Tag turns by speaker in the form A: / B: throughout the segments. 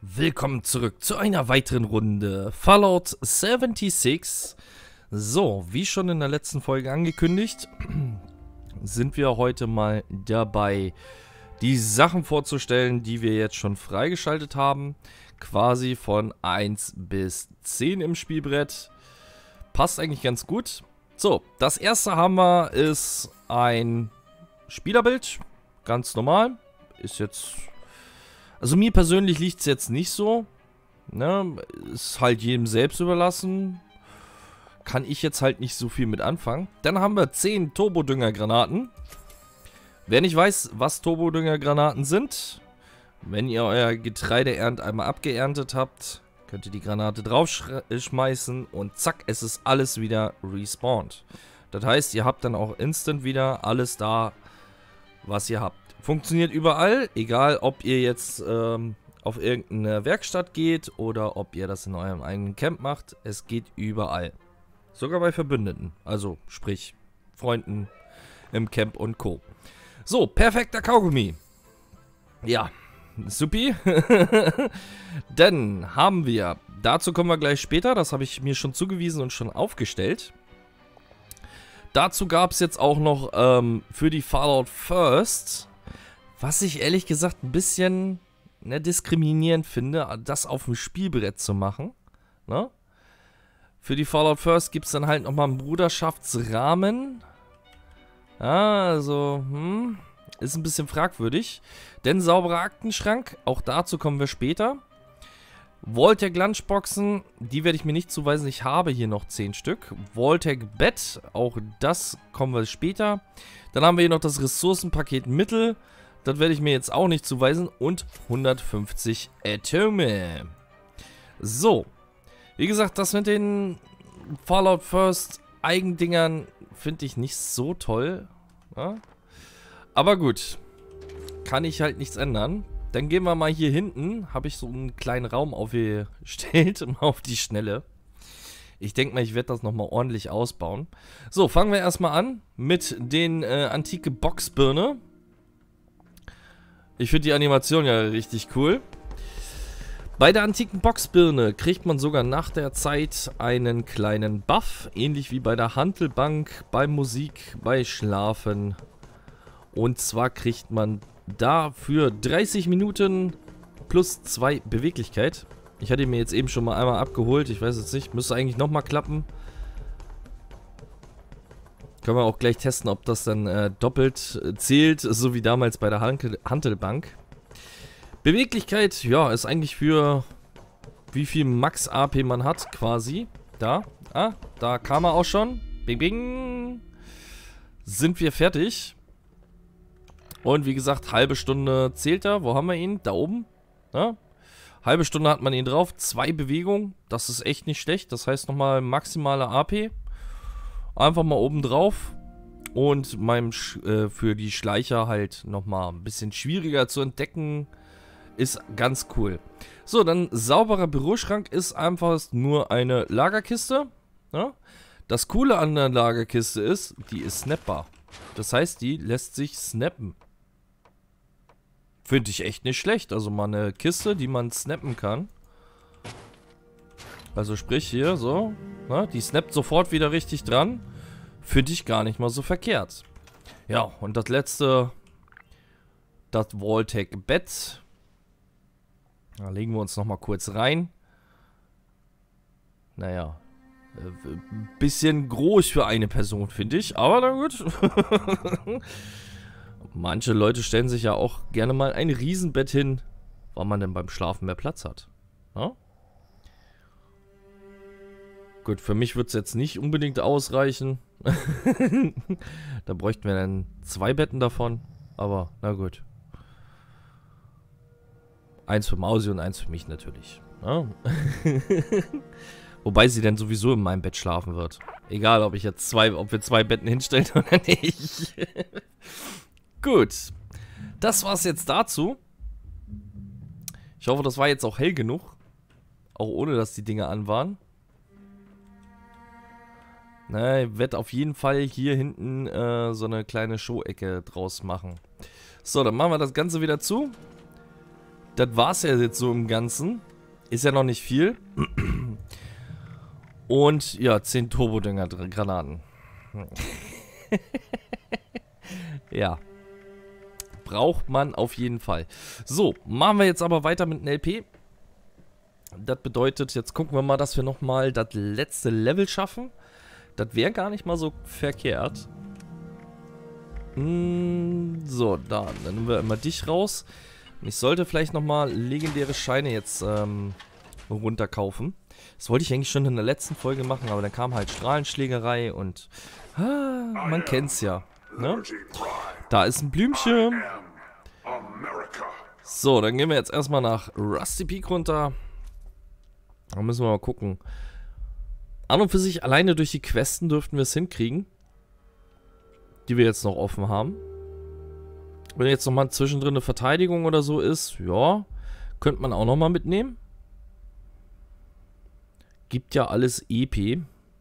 A: Willkommen zurück zu einer weiteren Runde Fallout 76. So, wie schon in der letzten Folge angekündigt, sind wir heute mal dabei, die Sachen vorzustellen, die wir jetzt schon freigeschaltet haben. Quasi von 1 bis 10 im Spielbrett. Passt eigentlich ganz gut. So, das erste haben wir, ist ein Spielerbild. Ganz normal. Ist jetzt... Also mir persönlich liegt es jetzt nicht so. Ne? Ist halt jedem selbst überlassen. Kann ich jetzt halt nicht so viel mit anfangen. Dann haben wir 10 Turbodüngergranaten. Wer nicht weiß, was Turbodüngergranaten sind, wenn ihr euer Getreideernt einmal abgeerntet habt, könnt ihr die Granate draufschmeißen und zack, es ist alles wieder respawned. Das heißt, ihr habt dann auch instant wieder alles da, was ihr habt. Funktioniert überall, egal ob ihr jetzt auf irgendeine Werkstatt geht oder ob ihr das in eurem eigenen Camp macht. Es geht überall. Sogar bei Verbündeten, also sprich Freunden im Camp und Co. So, perfekter Kaugummi. Ja, supi. Dann haben wir, dazu kommen wir gleich später, das habe ich mir schon zugewiesen und schon aufgestellt. Dazu gab es jetzt auch noch für die Fallout First... Was ich ehrlich gesagt ein bisschen diskriminierend finde, das auf dem Spielbrett zu machen. Ne? Für die Fallout First gibt es dann halt nochmal einen Bruderschaftsrahmen. Ja, also, ist ein bisschen fragwürdig. Denn sauberer Aktenschrank, auch dazu kommen wir später. Voltec Lunchboxen, die werde ich mir nicht zuweisen, ich habe hier noch 10 Stück. Voltec Bett, auch das kommen wir später. Dann haben wir hier noch das Ressourcenpaket Mittel. Das werde ich mir jetzt auch nicht zuweisen. Und 150 Atome. So. Wie gesagt, das mit den Fallout First Eigendingern finde ich nicht so toll. Ja? Aber gut. Kann ich halt nichts ändern. Dann gehen wir mal hier hinten. Habe ich so einen kleinen Raum aufgestellt. Auf die Schnelle. Ich denke mal, ich werde das nochmal ordentlich ausbauen. So, fangen wir erstmal an mit den antike Boxbirne. Ich finde die Animation ja richtig cool. Bei der antiken Boxbirne kriegt man sogar nach der Zeit einen kleinen Buff. Ähnlich wie bei der Hantelbank, bei Musik, bei Schlafen. Und zwar kriegt man dafür 30 Minuten plus 2 Beweglichkeit. Ich hatte ihn mir jetzt eben schon mal einmal abgeholt. Ich weiß jetzt nicht, müsste eigentlich nochmal klappen. Können wir auch gleich testen, ob das dann doppelt zählt, so wie damals bei der Hantelbank. Beweglichkeit, ja, ist eigentlich für wie viel Max AP man hat, quasi. Da, da kam er auch schon. Bing, bing. Sind wir fertig. Und wie gesagt, halbe Stunde zählt er. Wo haben wir ihn? Da oben. Ja. Halbe Stunde hat man ihn drauf. 2 Bewegungen, das ist echt nicht schlecht. Das heißt nochmal maximale AP. Einfach mal oben drauf und für die Schleicher halt nochmal ein bisschen schwieriger zu entdecken, ist ganz cool. So, dann sauberer Büroschrank ist einfach nur eine Lagerkiste. Ja? Das Coole an der Lagerkiste ist, die ist snappbar. Das heißt, die lässt sich snappen. Finde ich echt nicht schlecht. Also mal eine Kiste, die man snappen kann. Also sprich hier so, ne, die snappt sofort wieder richtig dran. Finde ich gar nicht mal so verkehrt. Ja, und das letzte, das Voltec Bett. Da legen wir uns nochmal kurz rein. Naja, ein bisschen groß für eine Person, finde ich. Aber na gut. Manche Leute stellen sich ja auch gerne mal ein Riesenbett hin, weil man denn beim Schlafen mehr Platz hat. Ja? Gut, für mich wird es jetzt nicht unbedingt ausreichen. Da bräuchten wir dann 2 Betten davon. Aber, na gut. Eins für Mausi und eins für mich natürlich. Ja? Wobei sie dann sowieso in meinem Bett schlafen wird. Egal, ob wir 2 Betten hinstellen oder nicht. Gut. Das war's jetzt dazu. Ich hoffe, das war jetzt auch hell genug. Auch ohne, dass die Dinger an waren. Na, ich werde auf jeden Fall hier hinten so eine kleine Show-Ecke draus machen. So, dann machen wir das Ganze wieder zu. das war's ja jetzt so im Ganzen. Ist ja noch nicht viel. Und ja, 10 Turbodinger-Granaten. Ja. Braucht man auf jeden Fall. So, machen wir jetzt aber weiter mit einem LP. Das bedeutet, jetzt gucken wir mal, dass wir nochmal das letzte Level schaffen. Das wäre gar nicht mal so verkehrt. So, dann nehmen wir immer dich raus. Ich sollte vielleicht nochmal legendäre Scheine jetzt runterkaufen. Das wollte ich eigentlich schon in der letzten Folge machen, aber dann kam halt Strahlenschlägerei und man kennt's ja. Ne? Da ist ein Blümchen. So, dann gehen wir jetzt erstmal nach Rusty Peak runter. Da müssen wir mal gucken. An und für sich alleine durch die Questen dürften wir es hinkriegen. Die wir jetzt noch offen haben. Wenn jetzt nochmal zwischendrin eine Verteidigung oder so ist, ja, könnte man auch nochmal mitnehmen. Gibt ja alles EP.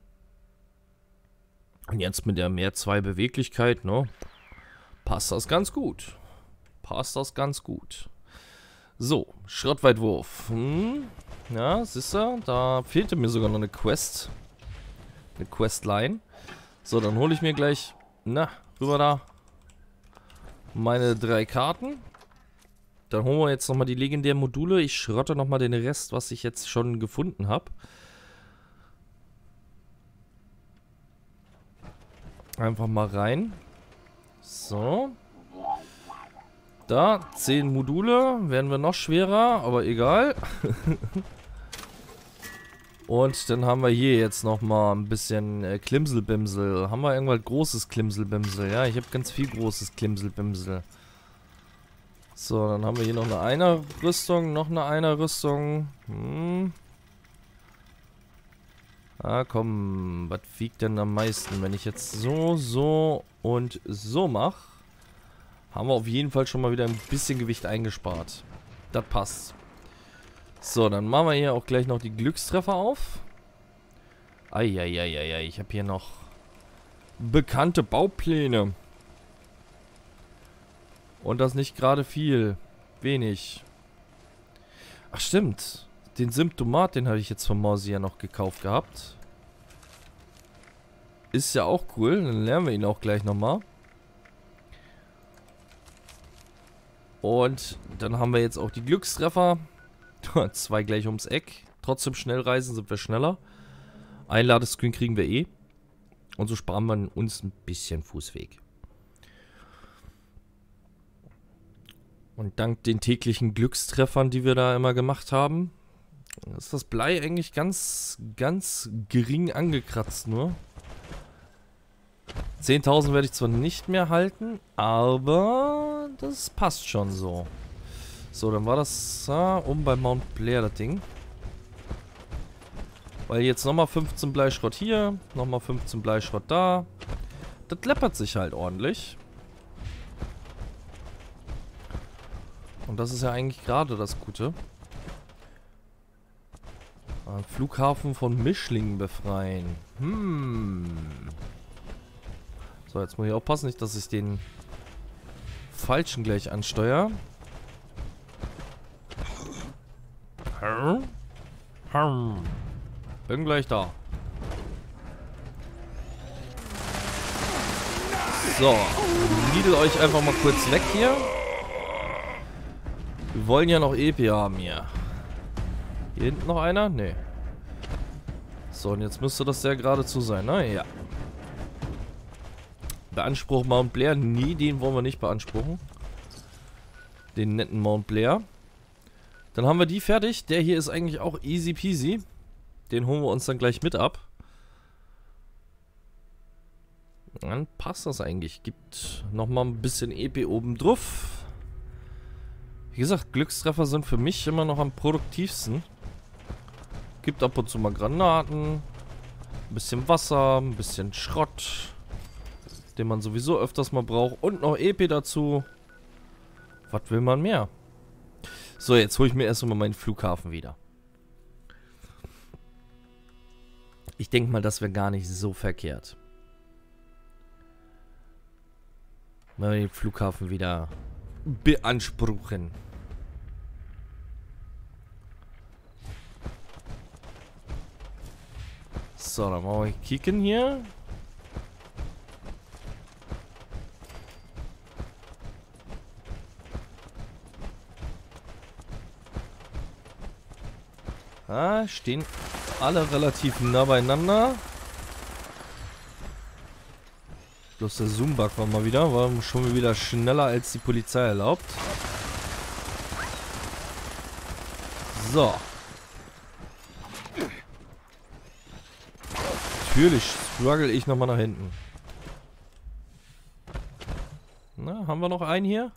A: Und jetzt mit der mehr 2 Beweglichkeit, ne, passt das ganz gut. Passt das ganz gut. So, Schrottweitwurf. Ja, siehst du, da fehlte mir sogar noch eine Quest. Eine Questline. So, dann hole ich mir gleich, na, rüber da, meine 3 Karten. Dann holen wir jetzt nochmal die legendären Module. Ich schrotte nochmal den Rest, was ich jetzt schon gefunden habe. Einfach mal rein. So. Da, 10 Module. Werden wir noch schwerer, aber egal. Und dann haben wir hier jetzt nochmal ein bisschen Klimselbimsel. Haben wir irgendwas großes Klimselbimsel? Ja, ich habe ganz viel großes Klimselbimsel. So, dann haben wir hier noch eine Einer-Rüstung, noch eine Einer-Rüstung. Ah, komm, was wiegt denn am meisten? Wenn ich jetzt so, so und so mache, haben wir auf jeden Fall schon mal wieder ein bisschen Gewicht eingespart. Das passt. So, dann machen wir hier auch gleich noch die Glückstreffer auf. Eieieiei, ich habe hier noch bekannte Baupläne. Und das nicht gerade viel. Wenig. Ach, stimmt. Den Symptomat, den habe ich jetzt von Mausi ja noch gekauft gehabt. Ist ja auch cool. Dann lernen wir ihn auch gleich nochmal. Und dann haben wir jetzt auch die Glückstreffer. 2 gleich ums Eck. Trotzdem schnell reisen sind wir schneller. Ein Ladescreen kriegen wir eh. Und so sparen wir uns ein bisschen Fußweg. Und dank den täglichen Glückstreffern, die wir da immer gemacht haben, ist das Blei eigentlich ganz gering angekratzt nur. 10.000 werde ich zwar nicht mehr halten, aber das passt schon so. So, dann war das oben bei Mount Blair das Ding. Weil jetzt nochmal 15 Bleischrott hier, nochmal 15 Bleischrott da. Das läppert sich halt ordentlich. Und das ist ja eigentlich gerade das Gute. Flughafen von Mischlingen befreien. So, jetzt muss ich aufpassen, nicht, dass ich den falschen gleich ansteuere. Bin gleich da. So, niedel euch einfach mal kurz weg hier. Wir wollen ja noch EP haben hier. Hier hinten noch einer? Nee. So, und jetzt müsste das ja geradezu sein, ne? Ja. Beanspruchen Mount Blair? Nee, den wollen wir nicht beanspruchen. Den netten Mount Blair. Dann haben wir die fertig. Der hier ist eigentlich auch easy peasy. Den holen wir uns dann gleich mit ab. Dann passt das eigentlich. Gibt nochmal ein bisschen EP oben drauf. Wie gesagt, Glückstreffer sind für mich immer noch am produktivsten. Gibt ab und zu mal Granaten. Ein bisschen Wasser, ein bisschen Schrott. Den man sowieso öfters mal braucht. Und noch EP dazu. Was will man mehr? So, jetzt hole ich mir erst mal meinen Flughafen wieder. Ich denke mal, das wäre gar nicht so verkehrt. Mal den Flughafen wieder beanspruchen. So, dann wollen wir kicken hier. Ah, stehen alle relativ nah beieinander. Bloß der Zoom-Bug war mal wieder, war schon wieder schneller als die Polizei erlaubt. So. Natürlich struggle ich nochmal nach hinten. Na, haben wir noch einen hier?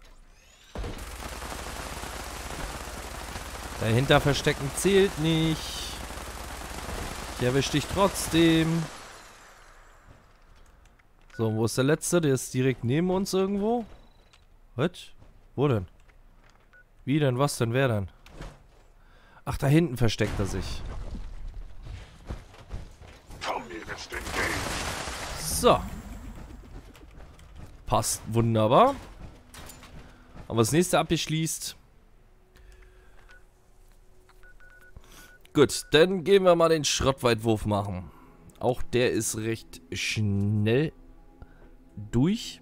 A: Dahinter verstecken zählt nicht. Ich erwische dich trotzdem. So, wo ist der letzte? Der ist direkt neben uns irgendwo. Was? Wo denn? Wie denn? Was denn? Wer denn? Ach, da hinten versteckt er sich. So. Passt wunderbar. Aber das nächste abgeschließt. Gut, dann gehen wir mal den Schrottweitwurf machen. Auch der ist recht schnell durch.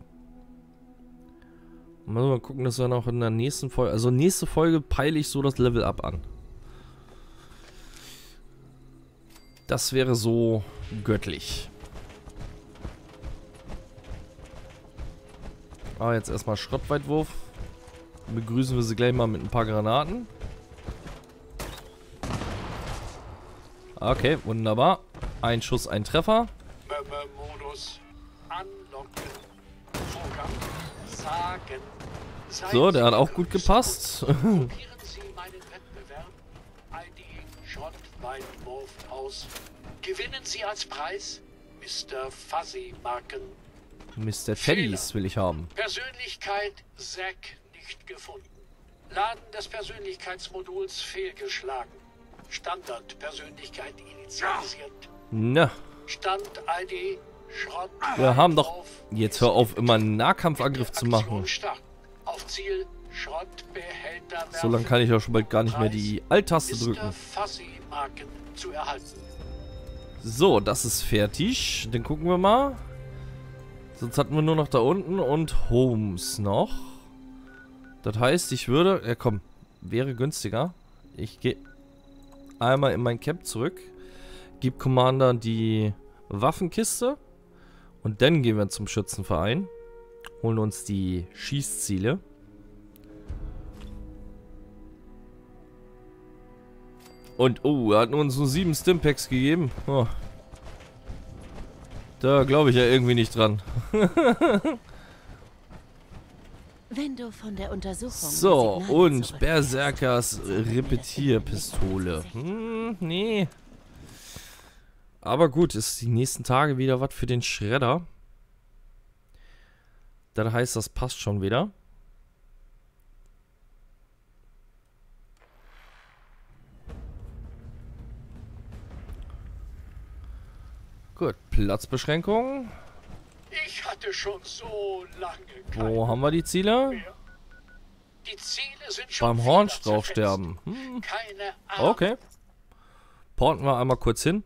A: Mal gucken, dass wir noch in der nächsten Folge... Also nächste Folge peile ich so das Level Up an. Das wäre so göttlich. Aber jetzt erstmal Schrottweitwurf. Begrüßen wir sie gleich mal mit ein paar Granaten. Okay, wunderbar. Ein Schuss, ein Treffer.
B: Modus anlocken. Vorgang sagen.
A: So, der hat auch gut gepasst.
B: Probieren Sie meinen Wettbewerb ID Schrottweitwurf aus. Gewinnen Sie als Preis Mr. Fuzzy Marken.
A: Mr. Teddys will ich haben.
B: Persönlichkeit Zack nicht gefunden. Laden des Persönlichkeitsmoduls fehlgeschlagen. Standardpersönlichkeit initialisiert.
A: Na.
B: Stand-ID Schrott.
A: Wir haben doch... Jetzt hör auf, immer einen Nahkampfangriff zu machen.
B: Auf Ziel Schrottbehälter.
A: So lange kann ich ja schon bald gar nicht mehr die Alt-Taste drücken.
B: Zu erhalten.
A: So, das ist fertig. Dann gucken wir mal. Sonst hatten wir nur noch da unten und Holmes noch. Das heißt, ich würde... Ja komm, wäre günstiger. Ich gehe einmal in mein Camp zurück. Gib Commander die Waffenkiste. Und dann gehen wir zum Schützenverein. Holen uns die Schießziele. Und, oh, er hat uns nur 7 Stimpacks gegeben. Oh. Da glaube ich ja irgendwie nicht dran.
C: Wenn du von der Untersuchung
A: So,
C: Signale
A: und
C: zurück-
A: Berserkers Repetierpistole. Nee. Aber gut, ist die nächsten Tage wieder was für den Schredder. Das heißt, das passt schon wieder. Gut, Platzbeschränkung.
B: Ich hatte schon so lange
A: Wo haben wir die Ziele?
B: mehr. Die Ziele sind schon
A: Beim
B: wieder
A: Hornstrauchsterben.
B: zerfetzt. Keine Ahnung.
A: Okay. Porten wir einmal kurz hin.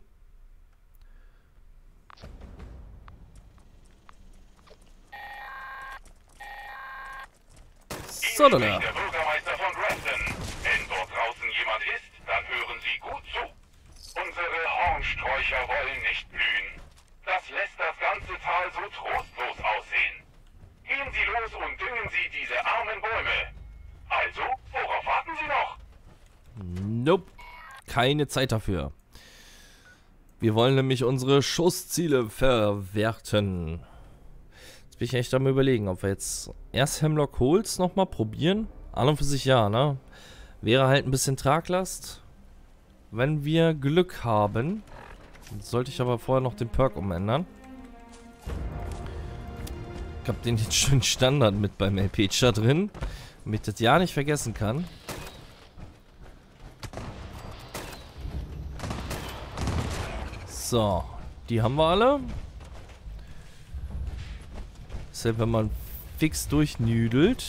A: So, dann.
D: Der Bürgermeister von Grafton. Wenn dort draußen jemand ist, dann hören Sie gut zu. Unsere Hornsträucher wollen nicht blühen. Das lässt das ganze Tal so trostlos aussehen. Gehen Sie los und düngen Sie diese armen Bäume. Also, worauf warten Sie noch?
A: Nope. Keine Zeit dafür. Wir wollen nämlich unsere Schussziele verwerten. Jetzt bin ich echt am Überlegen, ob wir jetzt erst Hemlock Holz nochmal probieren. An und für sich ja, ne? Wäre halt ein bisschen Traglast. Wenn wir Glück haben. Sollte ich aber vorher noch den Perk umändern. Ich habe den jetzt schon Standard mit beim LP-Chat drin. Damit ich das ja nicht vergessen kann. So, die haben wir alle. Deshalb, wenn man fix durchnüdelt,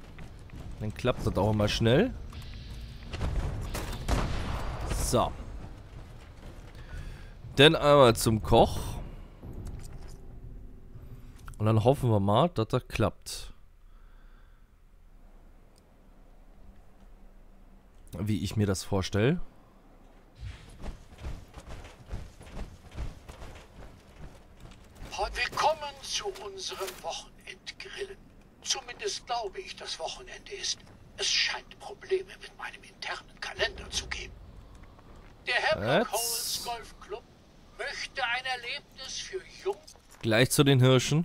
A: dann klappt das auch immer schnell. So, Dann einmal zum Koch. Und dann hoffen wir mal, dass das klappt. Wie ich mir das vorstelle.
B: Willkommen zu unserem Wochenendgrillen. Zumindest glaube ich, das Wochenende ist. Es scheint Probleme mit meinem internen Kalender zu geben. Der Hemlock Holes Golfclub möchte ein Erlebnis für Jung...
A: Gleich zu den Hirschen.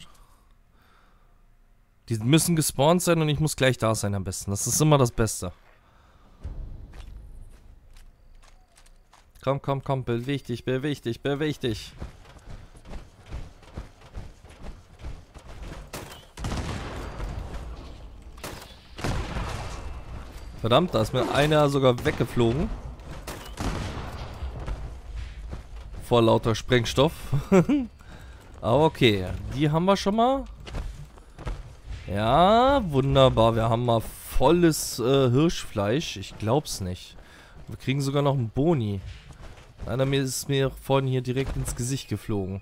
A: Die müssen gespawnt sein und ich muss gleich da sein am besten. Das ist immer das Beste. Komm, komm, komm, beweg dich, beweg dich, beweg dich. Verdammt, da ist mir einer sogar weggeflogen. Vor lauter Sprengstoff. Aber okay, die haben wir schon mal. Ja, wunderbar. Wir haben mal volles Hirschfleisch. Ich glaub's nicht. Wir kriegen sogar noch einen Boni. Einer ist mir vorhin hier direkt ins Gesicht geflogen.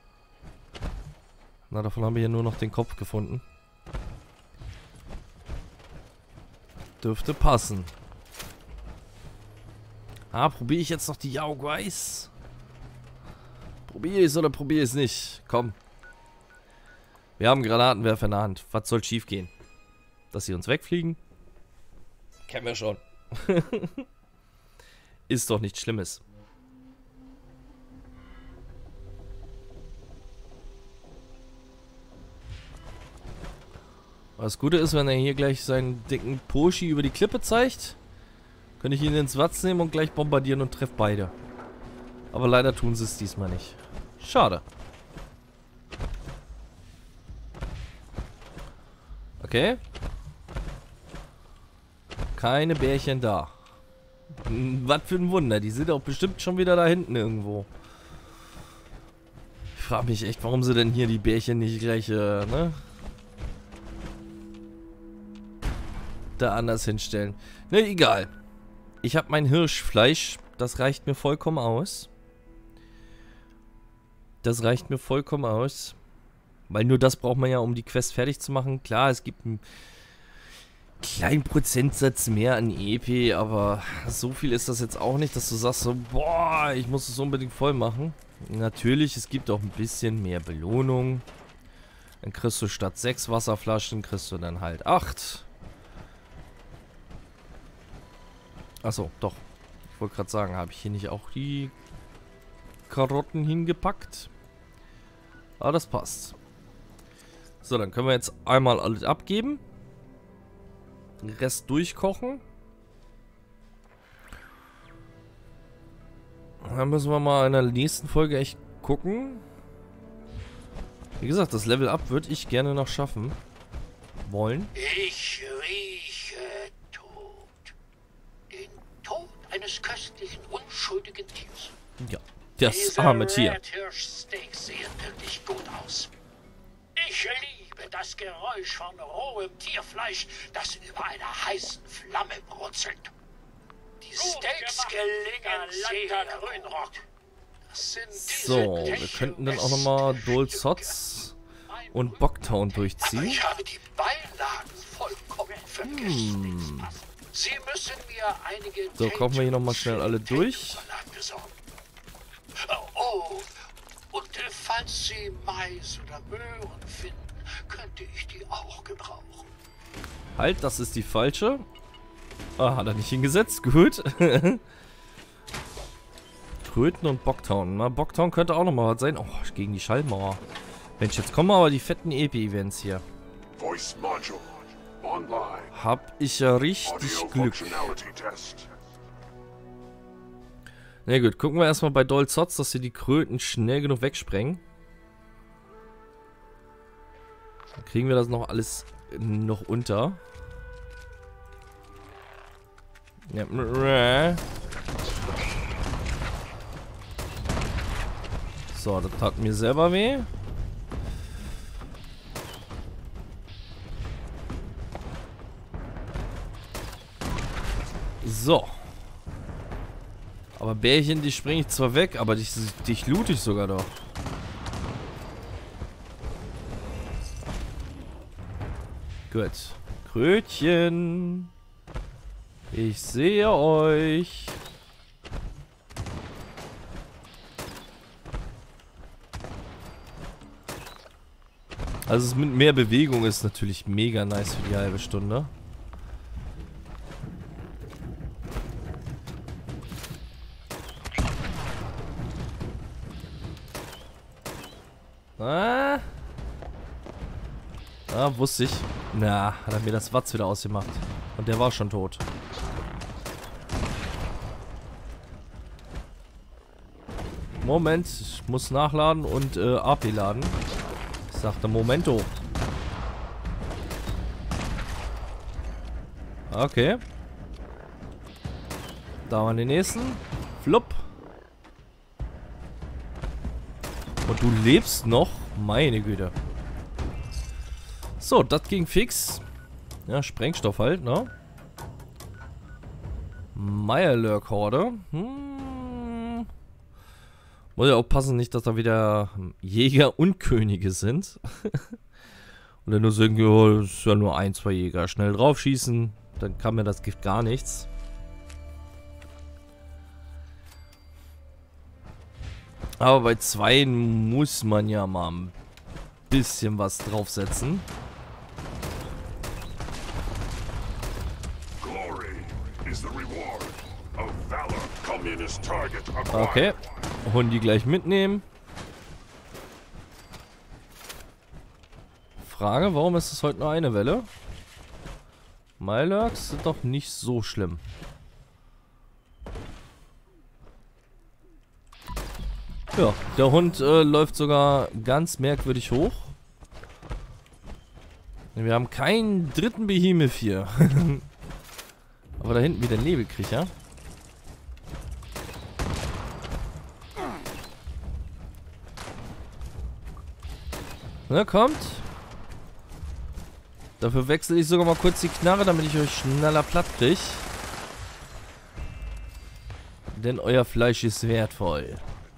A: Na, davon haben wir hier nur noch den Kopf gefunden. Dürfte passen. Ah, probiere ich jetzt noch die Yaoguais? Probiere ich es oder probiere ich es nicht? Komm. Wir haben Granatenwerfer in der Hand. Was soll schief gehen? Dass sie uns wegfliegen? Kennen wir schon. Ist doch nichts Schlimmes. Das Gute ist, wenn er hier gleich seinen dicken Poschi über die Klippe zeigt, könnte ich ihn ins Watz nehmen und gleich bombardieren und treffe beide. Aber leider tun sie es diesmal nicht. Schade. Okay. Keine Bärchen da. Was für ein Wunder. Die sind auch bestimmt schon wieder da hinten irgendwo. Ich frage mich echt, warum sie denn hier die Bärchen nicht gleich, ne? Da anders hinstellen. Ne, egal. Ich habe mein Hirschfleisch. Das reicht mir vollkommen aus. Das reicht mir vollkommen aus. Weil nur das braucht man ja, um die Quest fertig zu machen. Klar, es gibt einen kleinen Prozentsatz mehr an EP, aber so viel ist das jetzt auch nicht, dass du sagst so, boah, ich muss es unbedingt voll machen. Natürlich, es gibt auch ein bisschen mehr Belohnung. Dann kriegst du statt 6 Wasserflaschen, kriegst du dann halt 8. Achso, doch. Ich wollte gerade sagen, habe ich hier nicht auch die Karotten hingepackt? Aber das passt. So, dann können wir jetzt einmal alles abgeben. Den Rest durchkochen. Dann müssen wir mal in der nächsten Folge echt gucken. Wie gesagt, das Level Up würde ich gerne noch schaffen wollen.
B: Ich rieche Tod. Den Tod eines köstlichen, unschuldigen Tiers.
A: Ja, das arme Tier.
B: Hirschsteaks sehen wirklich gut aus. Ich liebe das Geräusch von rohem Tierfleisch, das über einer heißen Flamme brutzelt. Die Steaks gelingen sehr Grünrock.
A: So, wir könnten dann auch nochmal Dole Sotz und Bocktown durchziehen.
B: Ich habe die Beilagen vollkommen vergessen. Sie müssen mir einige...
A: So, kochen wir hier nochmal schnell alle durch.
B: Oh, und falls Sie Mais oder Möhren finden, könnte ich die auch gebrauchen.
A: Halt, das ist die falsche. Ah, hat er nicht hingesetzt. Gut. Kröten und Bocktown. Na, Bocktown könnte auch nochmal was sein. Oh, gegen die Schallmauer. Mensch, jetzt kommen aber die fetten EP-Events hier. Hab ich ja richtig Glück. Na gut, gucken wir erstmal bei Dole Sotz, dass sie die Kröten schnell genug wegsprengen. Dann kriegen wir das noch alles noch unter. Ja. So, das tat mir selber weh. So. Aber Bärchen, die springe ich zwar weg, aber dich loot ich sogar doch. Gut. Krötchen. Ich sehe euch. Also es mit mehr Bewegung ist natürlich mega nice für die halbe Stunde. Wusste ich. Na, hat er mir das Watz wieder ausgemacht. Und der war schon tot. Moment, ich muss nachladen und AP laden. Ich sagte Momento. Okay. Da waren die nächsten. Flupp. Und du lebst noch? Meine Güte. So, das ging fix. Ja, Sprengstoff halt, ne? Mirelurk-Horde. Muss ja aufpassen, nicht, dass da wieder Jäger und Könige sind. Und dann nur sagen, ja, das ist ja nur 1, 2 Jäger. Schnell draufschießen, dann kann mir das Gift gar nichts. Aber bei 2 muss man ja mal ein bisschen was draufsetzen. Okay, Hundi gleich mitnehmen. Frage, warum ist es heute nur eine Welle? Mirelurks sind doch nicht so schlimm. Ja, der Hund läuft sogar ganz merkwürdig hoch. Wir haben keinen dritten Behemoth hier. Aber da hinten wieder Nebelkriecher. Na, kommt. Dafür wechsle ich sogar mal kurz die Knarre, damit ich euch schneller platt kriege. Denn euer Fleisch ist wertvoll.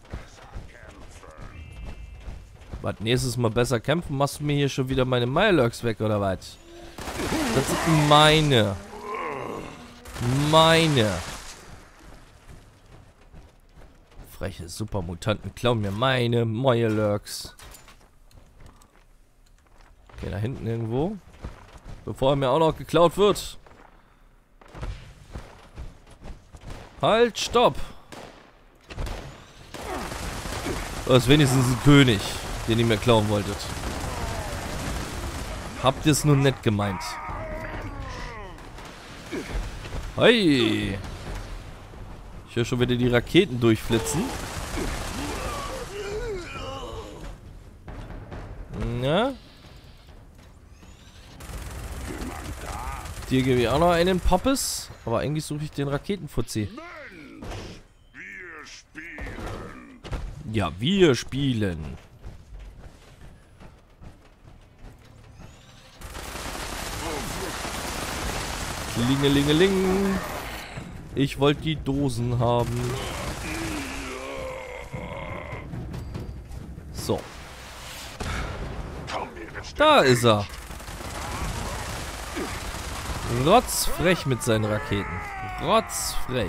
A: Was, nächstes Mal besser kämpfen? Machst du mir hier schon wieder meine Mirelurks weg, oder was? Das sind meine. Meine. Freche Supermutanten klauen mir meine Mirelurks. Okay, da hinten irgendwo. Bevor er mir auch noch geklaut wird. Halt, stopp. Das ist wenigstens ein König, den ihr mir klauen wolltet. Habt ihr es nur nett gemeint? Hey. Ich höre schon wieder die Raketen durchflitzen. Ja. Dir gebe ich auch noch einen Poppes. Aber eigentlich suche ich den Raketenfuzzi. Ja, wir spielen. Klingelingeling. Ich wollte die Dosen haben. So. Da ist er. Rotzfrech mit seinen Raketen. Rotzfrech.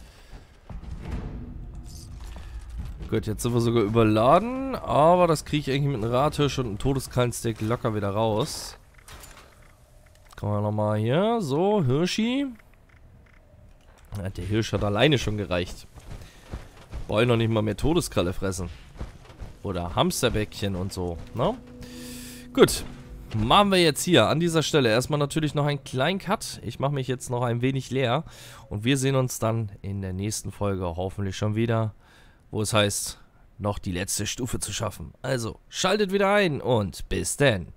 A: Gut, jetzt sind wir sogar überladen. Aber das kriege ich eigentlich mit einem Rathirsch und einem Todeskallensteak locker wieder raus. Kommen wir nochmal hier. So, Hirschi. Ja, der Hirsch hat alleine schon gereicht. Wollen noch nicht mal mehr Todeskralle fressen. Oder Hamsterbäckchen und so, ne? Gut. Machen wir jetzt hier an dieser Stelle erstmal natürlich noch einen kleinen Cut. Ich mache mich jetzt noch ein wenig leer. Und wir sehen uns dann in der nächsten Folge hoffentlich schon wieder, wo es heißt, noch die letzte Stufe zu schaffen. Also, schaltet wieder ein und bis dann.